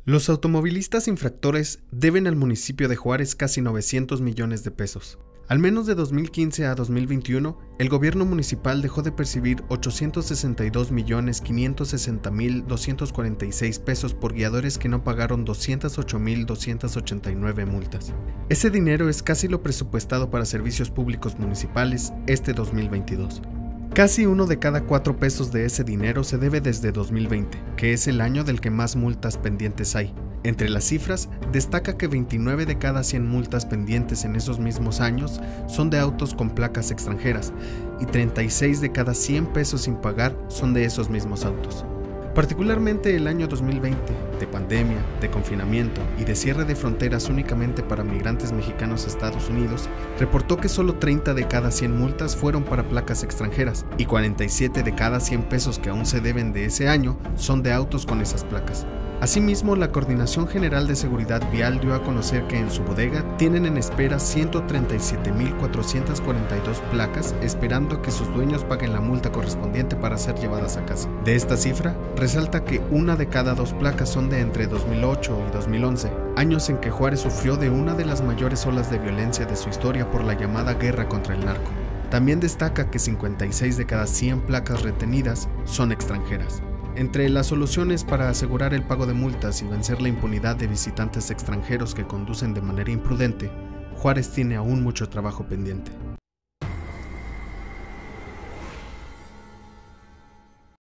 Los automovilistas infractores deben al municipio de Juárez casi 900 millones de pesos. Al menos de 2015 a 2021, el gobierno municipal dejó de percibir 862.560.246 pesos por guiadores que no pagaron 208.289 multas. Ese dinero es casi lo presupuestado para servicios públicos municipales este 2022. Casi 1 de cada 4 pesos de ese dinero se debe desde 2020, que es el año del que más multas pendientes hay. Entre las cifras, destaca que 29 de cada 100 multas pendientes en esos mismos años son de autos con placas extranjeras y 36 de cada 100 pesos sin pagar son de esos mismos autos. Particularmente el año 2020, de pandemia, de confinamiento y de cierre de fronteras únicamente para migrantes mexicanos a Estados Unidos, reportó que solo 30 de cada 100 multas fueron para placas extranjeras y 47 de cada 100 pesos que aún se deben de ese año son de autos con esas placas. Asimismo, la Coordinación General de Seguridad Vial dio a conocer que en su bodega tienen en espera 137.442 placas esperando que sus dueños paguen la multa correspondiente para ser llevadas a casa. De esta cifra, resalta que 1 de cada 2 placas son de entre 2008 y 2011, años en que Juárez sufrió de una de las mayores olas de violencia de su historia por la llamada guerra contra el narco. También destaca que 56 de cada 100 placas retenidas son extranjeras. Entre las soluciones para asegurar el pago de multas y vencer la impunidad de visitantes extranjeros que conducen de manera imprudente, Juárez tiene aún mucho trabajo pendiente.